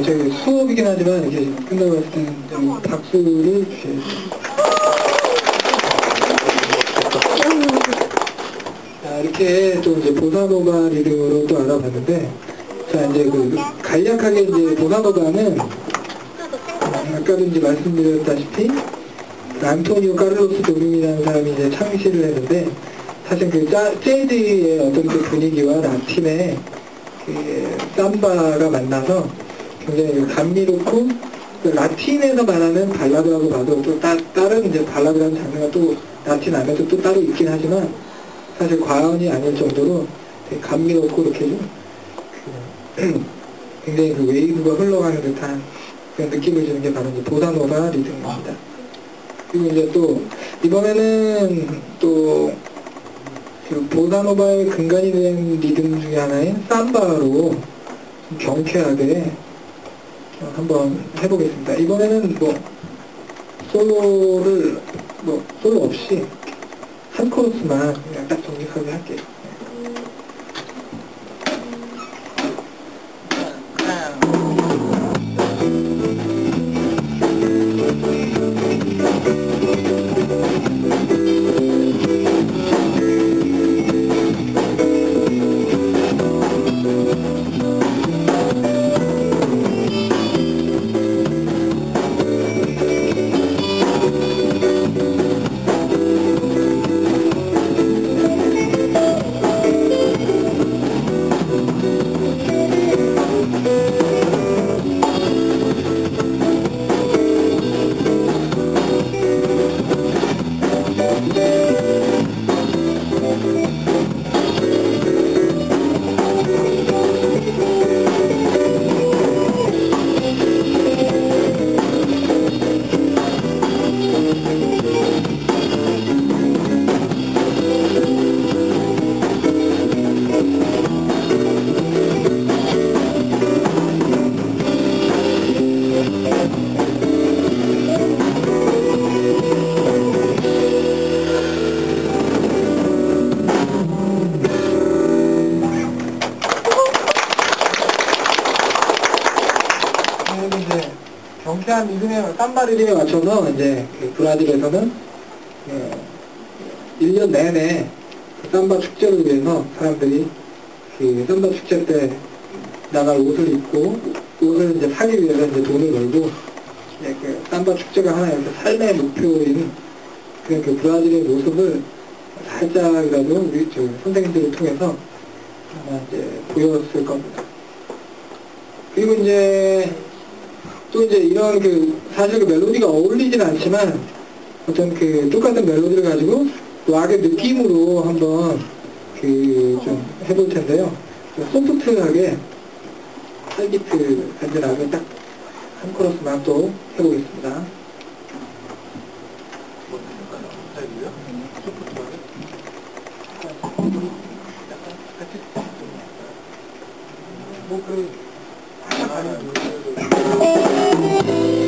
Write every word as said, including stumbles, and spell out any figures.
저기 수업이긴 하지만 이렇게 끝나고 봤을 때는 좀 박수를 주셔야죠. 자, 이렇게 또 이제 보사노바 리듬으로 또 알아봤는데, 자, 이제 그 간략하게 이제 보사노바는 아까도 이제 말씀드렸다시피 안토니오 카를로스 조빔이라는 사람이 이제 창시를 했는데, 사실 그 짜, 재즈의 어떤 그 분위기와 라틴의 그 삼바가 만나서 굉장히 감미롭고, 그 라틴에서 말하는 발라드라고 봐도 또 따, 다른 이제 발라드라는 장르가 또 라틴 안에도 또 따로 있긴 하지만 사실 과언이 아닐 정도로 되게 감미롭고 이렇게 좀 그, 굉장히 그 웨이브가 흘러가는 듯한 그런 느낌을 주는 게 바로 이제 보사노바 리듬입니다. 그리고 이제 또 이번에는 또 그 보사노바의 근간이 된 리듬 중에 하나인 삼바로 좀 경쾌하게 한번 해보겠습니다. 이번에는 뭐 솔로를 뭐 솔로 없이 한 코러스만 그냥 딱 정직하게 할게요. 경쾌한 리듬에, 삼바 리듬에 맞춰서 이제 그 브라질에서는 예, 일 년 내내 그 삼바 축제를 위해서 사람들이 그 삼바 축제 때 나갈 옷을 입고 옷을 이제 사기 위해서 이제 돈을 벌고 예, 그 삼바 축제가 하나의 삶의 목표인 그런 그 브라질의 모습을 살짝이라도 우리 저 선생님들을 통해서 아마 이제 보였을 겁니다. 그리고 이제 또 이제 이런 그 사실 그 멜로디가 어울리진 않지만 어떤 그 똑같은 멜로디를 가지고 락의 느낌으로 한번 그 좀 해볼 텐데요. 소프트하게 활기트 간절하게 딱 한 코러스만 또 해보겠습니다. 뭐 그 하나 가는